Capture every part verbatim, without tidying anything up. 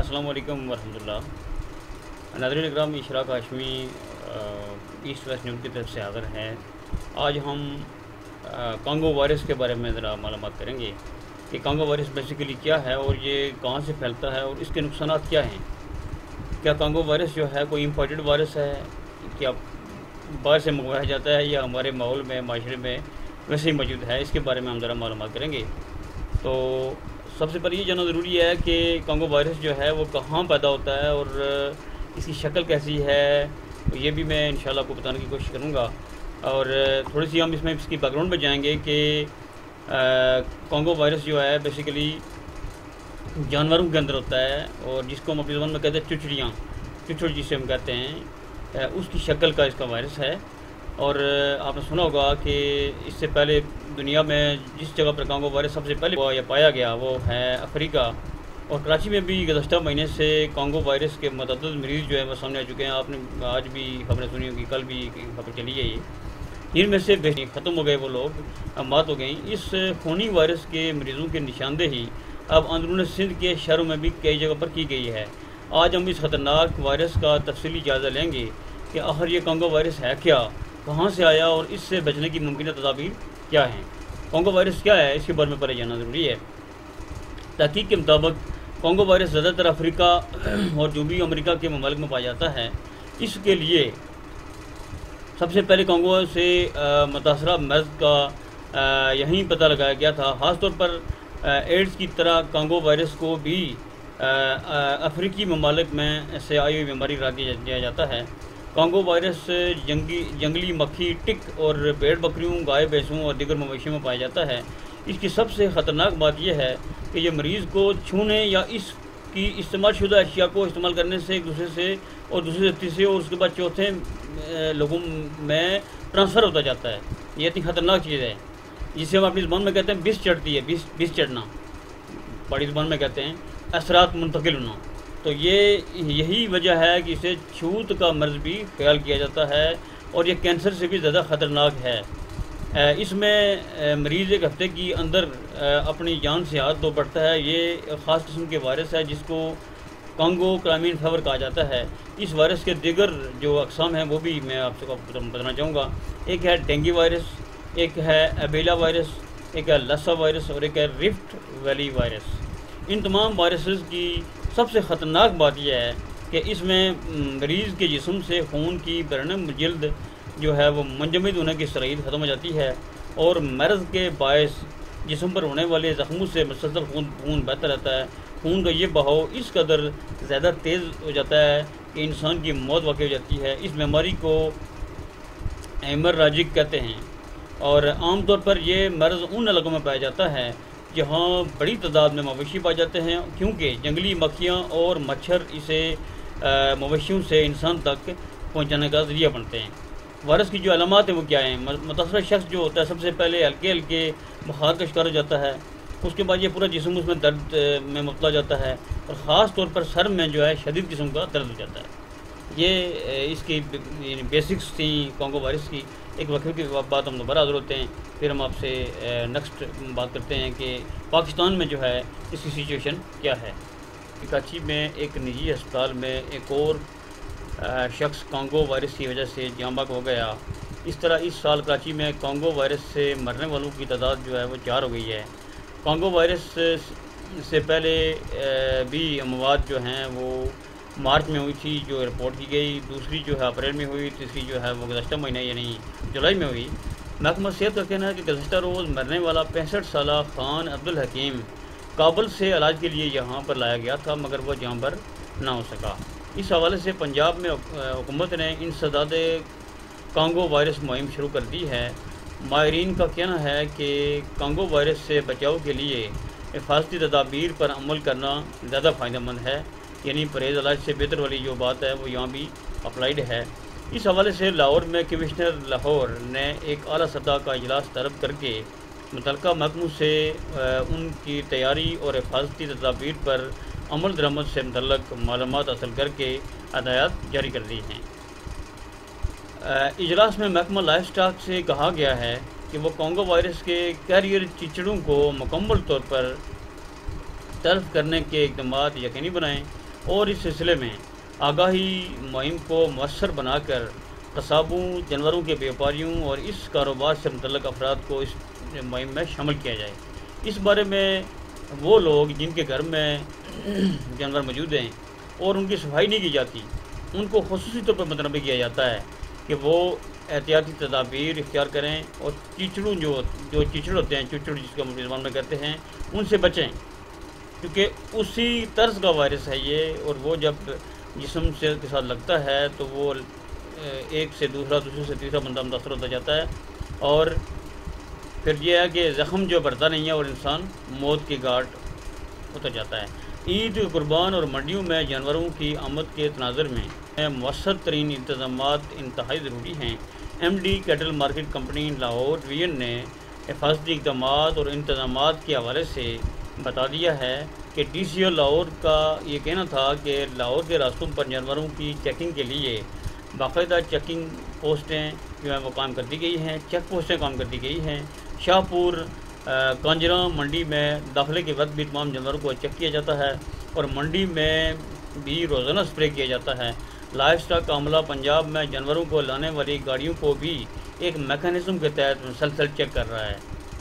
السلام علیکم ورحمۃ اللہ۔ ناظرین اکرام، اشراق ہاشمی ایسٹ ویسٹ نیوز کی طرف سے حاضر ہیں۔ آج ہم کانگو وائرس کے بارے میں ذرا معلومات کریں گے کہ کانگو وائرس بیسیکلی کیا ہے اور یہ کہاں سے پھیلتا ہے اور اس کے نقصانات کیا ہیں۔ کیا کانگو وائرس جو ہے کوئی امپورٹڈ وائرس ہے، کیا باہر سے منگوایا جاتا ہے یا ہمارے ماحول میں معاشرے میں ویسے ہی موجود ہے، اس کے بارے میں ہم ذرا معلومات کریں گے۔ تو سب سے پہلے یہ جاننا ضروری ہے کہ کانگو وائرس جو ہے وہ کہاں پیدا ہوتا ہے اور اس کی شکل کیسی ہے، یہ بھی میں انشاءاللہ آپ کو بتانے کی کوشش کروں گا۔ اور تھوڑی سی ہم اس میں اس کی بیک گراؤنڈ میں جائیں گے کہ کانگو وائرس جو ہے بیسیکلی جانوروں کے اندر ہوتا ہے اور جس کو ہم اپنی زبان میں کہتے ہیں چچڑیاں، چچڑ جسے ہم کہتے ہیں، اس کی شکل کا اس کا وائرس ہے۔ اور آپ نے سنا ہوگا کہ اس سے پہلے دنیا میں جس جگہ پر کانگو وائرس سب سے پہلے یا پایا گیا وہ ہے افریقہ، اور کراچی میں بھی گزشتہ مہینے سے کانگو وائرس کے متعدد مریض جو ہے وہ سامنے آ چکے ہیں۔ آپ نے آج بھی خبریں سنی ہوگی، کل بھی خبر چلی ہے، یہ ان میں سے ختم ہو گئے، وہ لوگ مات ہو گئیں۔ اس خونی وائرس کے مریضوں کی نشاندہی اب اندرون سندھ کے شہروں میں بھی کئی جگہ پر کی گئی ہے۔ آج ہم اس خطرناک وائرس کا تفصیلی جائزہ لیں گے کہ آخر یہ کانگو وائرس ہے کیا، کہاں سے آیا اور اس سے بچنے کی ممکنہ تدابیر کیا ہیں۔ کانگو وائرس کیا ہے، اس کے بارے میں پہلے جاننا ضروری ہے۔ تحقیق کے مطابق کانگو وائرس زیادہ تر افریقہ اور جنوبی امریکہ کے ممالک میں پایا جاتا ہے۔ اس کے لیے سب سے پہلے کانگو سے متاثرہ مرض کا یہیں پتہ لگایا گیا تھا۔ خاص طور پر ایڈز کی طرح کانگو وائرس کو بھی افریقی ممالک میں سے آئی ہوئی بیماری قرار دیا جاتا ہے۔ کانگو وائرس جنگی جنگلی مکھی، ٹک اور بھیڑ بکریوں، گائے بھینسوں اور دیگر مویشیوں میں پایا جاتا ہے۔ اس کی سب سے خطرناک بات یہ ہے کہ یہ مریض کو چھونے یا اس کی استعمال شدہ اشیاء کو استعمال کرنے سے ایک دوسرے سے اور دوسرے سے تیسرے اور اس کے بعد چوتھے لوگوں میں ٹرانسفر ہوتا جاتا ہے۔ یہ اتنی خطرناک چیز ہے جسے ہم اپنی زبان میں کہتے ہیں بس چڑھتی ہے، بس بس چڑھنا، بڑی زبان میں کہتے ہیں اثرات منتقل ہونا۔ تو یہ یہی وجہ ہے کہ اسے چھوت کا مرض بھی خیال کیا جاتا ہے اور یہ کینسر سے بھی زیادہ خطرناک ہے۔ اس میں مریض ایک ہفتے کی اندر اپنی جان سے ہاتھ دھو پڑتا ہے۔ یہ خاص قسم کے وائرس ہے جس کو کانگو کرامین فیور کہا جاتا ہے۔ اس وائرس کے دیگر جو اقسام ہیں وہ بھی میں آپ سے بتانا چاہوں گا۔ ایک ہے ڈینگی وائرس، ایک ہے ایبیلا وائرس، ایک ہے لسا وائرس اور ایک ہے رفٹ ویلی وائرس۔ ان تمام وائرسز کی سب سے خطرناک بات یہ ہے کہ اس میں مریض کے جسم سے خون کی برنم جلد جو ہے وہ منجمد ہونے کی صلاحیت ختم ہو جاتی ہے اور مرض کے باعث جسم پر ہونے والے زخموں سے مسلسل خون خون بہتا رہتا ہے۔ خون کا یہ بہاؤ اس قدر زیادہ تیز ہو جاتا ہے کہ انسان کی موت واقع ہو جاتی ہے۔ اس بیماری کو ہیمراجک کہتے ہیں اور عام طور پر یہ مرض ان علاقوں میں پایا جاتا ہے جہاں بڑی تعداد میں مویشی پائے جاتے ہیں، کیونکہ جنگلی مکھیاں اور مچھر اسے مویشیوں سے انسان تک پہنچانے کا ذریعہ بنتے ہیں۔ وائرس کی جو علامات ہیں وہ کیا ہیں؟ متاثرہ شخص جو ہوتا ہے سب سے پہلے ہلکے ہلکے بخار کا شکار ہو جاتا ہے، اس کے بعد یہ پورا جسم اس میں درد میں مبتلا جاتا ہے اور خاص طور پر سر میں جو ہے شدید قسم کا درد ہو جاتا ہے۔ یہ اس کی بیسکس تھیں کانگو وائرس کی۔ ایک وقت کی بات ہم دوبارہ حاضر ہوتے ہیں، پھر ہم آپ سے نیکسٹ بات کرتے ہیں کہ پاکستان میں جو ہے اس کی سچویشن کیا ہے۔ کراچی میں ایک نجی ہسپتال میں ایک اور شخص کانگو وائرس کی وجہ سے جاں بحق ہو گیا۔ اس طرح اس سال کراچی میں کانگو وائرس سے مرنے والوں کی تعداد جو ہے وہ چار ہو گئی ہے۔ کانگو وائرس سے پہلے بھی اموات جو ہیں وہ مارچ میں ہوئی تھی جو رپورٹ کی گئی، دوسری جو ہے اپریل میں ہوئی، تیسری جو ہے وہ گزشتہ مہینہ یعنی جولائی میں ہوئی۔ محکمہ صحت کا کہنا ہے کہ گزشتہ روز مرنے والا پینسٹھ سالہ خان عبدالحکیم کابل سے علاج کے لیے یہاں پر لایا گیا تھا مگر وہ جہاں پر نہ ہو سکا۔ اس حوالے سے پنجاب میں حکومت نے انسداد کانگو وائرس مہم شروع کر دی ہے۔ ماہرین کا کہنا ہے کہ کانگو وائرس سے بچاؤ کے لیے حفاظتی تدابیر پر عمل کرنا زیادہ فائدہ مند ہے، یعنی پرہیز علاج سے بہتر والی جو بات ہے وہ یہاں بھی اپلائیڈ ہے۔ اس حوالے سے لاہور میں کمشنر لاہور نے ایک اعلیٰ سطح کا اجلاس طلب کر کے متعلقہ محکموں سے ان کی تیاری اور حفاظتی تدابیر پر عمل درآمد سے متعلق معلومات حاصل کر کے ہدایات جاری کر دی ہیں۔ اجلاس میں محکمہ لائف سٹاک سے کہا گیا ہے کہ وہ کانگو وائرس کے کیریئر چچڑوں کو مکمل طور پر تلف کرنے کے اقدامات یقینی بنائیں اور اس سلسلے میں آگاہی مہم کو مؤثر بنا کر قصابوں، جانوروں کے بیوپاریوں اور اس کاروبار سے متعلق افراد کو اس مہم میں شامل کیا جائے۔ اس بارے میں وہ لوگ جن کے گھر میں جانور موجود ہیں اور ان کی صفائی نہیں کی جاتی، ان کو خصوصی طور پر متنبہ کیا جاتا ہے کہ وہ احتیاطی تدابیر اختیار کریں اور چیچڑوں جو جو چیچڑ ہوتے ہیں، چیچڑ جس کو ہم اردو زبان میں کہتے ہیں، ان سے بچیں، کیونکہ اسی طرز کا وائرس ہے یہ، اور وہ جب جسم سے کے ساتھ لگتا ہے تو وہ ایک سے دوسرا، دوسرے سے تیسرا بندہ متاثر ہوتا جاتا ہے، اور پھر یہ ہے کہ زخم جو بڑھتا نہیں ہے اور انسان موت کی گھاٹ ہوتا جاتا ہے۔ عید، قربان اور منڈیوں میں جانوروں کی آمد کے تناظر میں مؤثر ترین انتظامات انتہائی ضروری ہیں۔ M D cattle market company Lahore division نے حفاظتی اقدامات اور انتظامات کے حوالے سے بتا دیا ہے کہ ڈی سی او لاہور کا یہ کہنا تھا کہ لاہور کے راستوں پر جانوروں کی چیکنگ کے لیے باقاعدہ چیکنگ پوسٹیں جو ہیں وہ کام کر دی گئی ہیں چیک پوسٹیں کام کر دی گئی ہیں۔ شاہ پور کانجراں منڈی میں داخلے کے وقت بھی تمام جانوروں کو چیک کیا جاتا ہے اور منڈی میں بھی روزانہ سپرے کیا جاتا ہے۔ لائف اسٹاک کا عملہ پنجاب میں جانوروں کو لانے والی گاڑیوں کو بھی ایک میکانزم کے تحت مسلسل چیک کر رہا ہے۔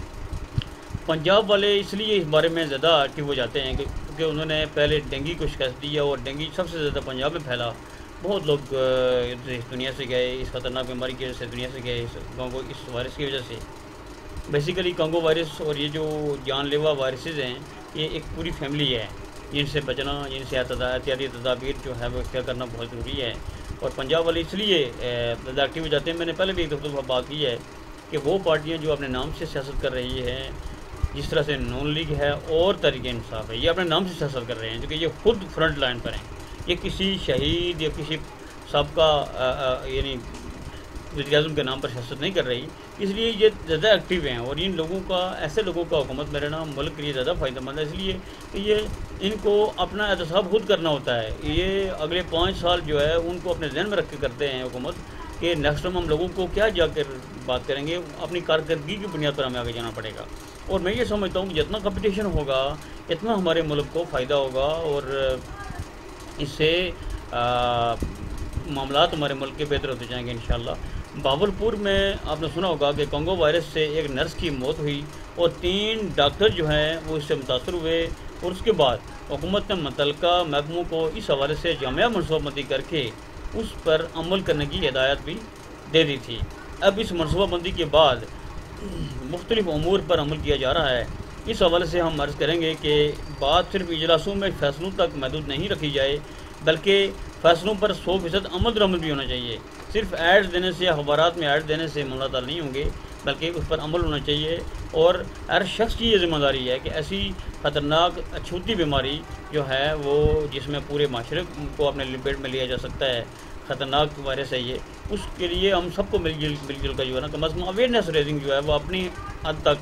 پنجاب والے اس لیے اس بارے میں زیادہ ایکٹیو ہو جاتے ہیں کیونکہ انہوں نے پہلے ڈینگی کو شکست دیا اور ڈینگی سب سے زیادہ پنجاب میں پھیلا۔ بہت لوگ اس دنیا سے گئے، اس خطرناک بیماری کی وجہ سے دنیا سے گئے، اس گاؤں کو اس وائرس کی وجہ سے۔ بیسیکلی کانگو وائرس اور یہ جو جان لیوا وائرسز ہیں، یہ ایک پوری فیملی ہے جن سے بچنا، جن سے احتیاطی تدابیر جو ہے وہ اختیار کرنا بہت ضروری ہے۔ اور پنجاب والے اس لیے زیادہ ایکٹیو ہو جاتے ہیں۔ میں نے پہلے بھی ایک دفعہ بات کی ہے کہ وہ پارٹیاں جو اپنے نام سے سیاست کر رہی ہیں، جس طرح سے نون لیگ ہے اور تحریک انصاف ہے، یہ اپنے نام سے سیاست کر رہے ہیں کیونکہ یہ خود فرنٹ لائن پر ہیں۔ یہ کسی شہید یا کسی سابقہ یعنی وزیر اعظم کے نام پر سیاست نہیں کر رہی، اس لیے یہ زیادہ ایکٹیو ہیں، اور ان لوگوں کا ایسے لوگوں کا حکومت میں رہنا ملک کے لیے زیادہ فائدہ مند ہے، اس لیے کہ یہ ان کو اپنا احتساب خود کرنا ہوتا ہے۔ یہ اگلے پانچ سال جو ہے ان کو اپنے ذہن میں رکھ کے کرتے ہیں حکومت کہ نیکسٹ ٹائم ہم لوگوں کو کیا جا کر بات کریں گے، اپنی کارکردگی کی بنیاد پر ہمیں آگے جانا پڑے گا۔ اور میں یہ سمجھتا ہوں کہ جتنا کمپٹیشن ہوگا اتنا ہمارے ملک کو فائدہ ہوگا، اور اس سے معاملات ہمارے ملک کے بہتر ہوتے جائیں گے انشاءاللہ۔ بہاولپور میں آپ نے سنا ہوگا کہ کانگو وائرس سے ایک نرس کی موت ہوئی اور تین ڈاکٹر جو ہیں وہ اس سے متاثر ہوئے، اور اس کے بعد حکومت نے متعلقہ محکموں کو اس حوالے سے جامعہ منصوبہ بندی کر کے اس پر عمل کرنے کی ہدایت بھی دے دی تھی۔ اب اس منصوبہ بندی کے بعد مختلف امور پر عمل کیا جا رہا ہے۔ اس حوالے سے ہم عرض کریں گے کہ بات صرف اجلاسوں میں فیصلوں تک محدود نہیں رکھی جائے، بلکہ فیصلوں پر سو فیصد عمل درآمد بھی ہونا چاہیے۔ صرف ایڈ دینے سے، اخبارات میں ایڈ دینے سے معاملات حل نہیں ہوں گے، بلکہ اس پر عمل ہونا چاہیے، اور ہر شخص کی یہ ذمہ داری ہے کہ ایسی خطرناک اچھوتی بیماری جو ہے وہ جس میں پورے معاشرے کو اپنے لپیٹ میں لیا جا سکتا ہے، خطرناک وائرس ہے یہ، اس کے لیے ہم سب کو مل جل مل جل کر جو ہے نا کم از کم اویئرنیس ریزنگ جو ہے وہ اپنی حد تک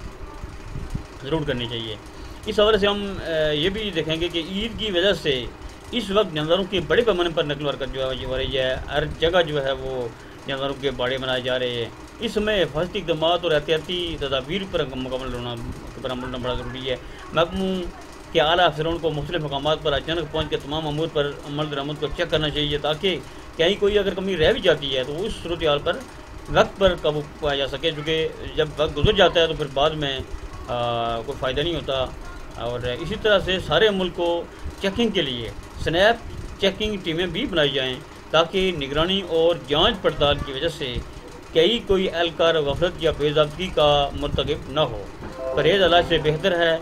ضرور کرنی چاہیے۔ اس حوالے سے ہم یہ بھی دیکھیں گے کہ عید کی وجہ سے اس وقت جانوروں کی بڑے پیمانے پر نقل و حرکت جو ہے ہو رہی ہے، ہر جگہ جو ہے وہ جانوروں کے باڑے بنائے جا رہے ہیں۔ اس میں حفاظتی اقدامات اور احتیاطی تدابیر پر مکمل ہونا پر عمل ہونا بڑا ضروری ہے۔ محکموں کے اعلیٰ افسروں کو مختلف مقامات پر اچانک پہنچ کے تمام امور پر عمل درآمد کو چیک کرنا چاہیے، تاکہ کہیں کوئی اگر کمی رہ بھی جاتی ہے تو اس صورتحال پر وقت پر قابو پایا جا سکے، کیونکہ جب وقت گزر جاتا ہے تو پھر بعد میں کوئی فائدہ نہیں ہوتا۔ اور اسی طرح سے سارے ملک کو چیکنگ کے لیے سنیپ چیکنگ ٹیمیں بھی بنائی جائیں، تاکہ نگرانی اور جانچ پڑتال کی وجہ سے کئی کوئی اہلکار غفلت یا بے ضابطگی کا مرتکب نہ ہو۔ پرہیز علاج سے بہتر ہے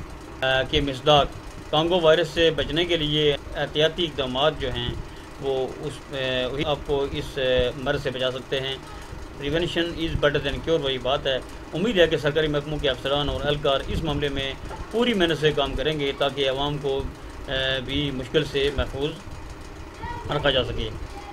کہ مصداق کانگو وائرس سے بچنے کے لیے احتیاطی اقدامات جو ہیں وہ اس آپ کو اس مرض سے بچا سکتے ہیں۔ Prevention is better than cure, وہی بات ہے۔ امید ہے کہ سرکاری محکموں کے افسران اور اہلکار اس معاملے میں پوری محنت سے کام کریں گے، تاکہ عوام کو بھی مشکل سے محفوظ رکھا جا سکے۔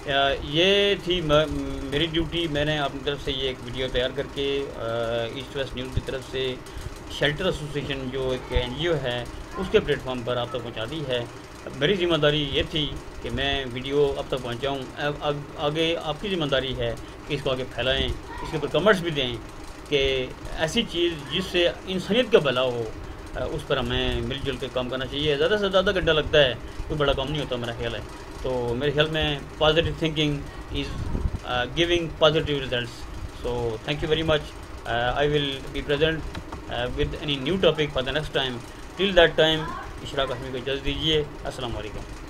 یہ تھی میری ڈیوٹی، میں نے اپنی طرف سے یہ ایک ویڈیو تیار کر کے ایسٹ ویسٹ نیوز کی طرف سے شیلٹر ایسوسیشن جو ایک این جی او ہے اس کے پلیٹ فارم پر آپ تک پہنچا دی ہے۔ میری ذمہ داری یہ تھی کہ میں ویڈیو اب تک پہنچاؤں، آگے آپ کی ذمہ داری ہے کہ اس کو آگے پھیلائیں، اس کے اوپر کمنٹس بھی دیں کہ ایسی چیز جس سے انسانیت کا بھلا ہو اس پر ہمیں مل جل کے کام کرنا چاہیے. زیادہ سے زیادہ گھنٹہ لگتا ہے, کوئی بڑا کام نہیں ہوتا میرا خیال ہے. تو میرے خیال میں positive thinking is giving positive results. So thank you very much. uh, I will be present uh, with any new topic for the next time. Till that time, اشراق ہاشمی کو اجازت دیجیے. السلام علیکم.